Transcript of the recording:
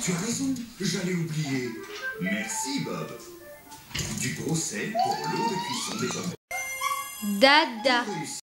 Tu as raison, j'allais oublier. Merci, Bob. Du gros sel pour l'eau de cuisson des pommes. Dada.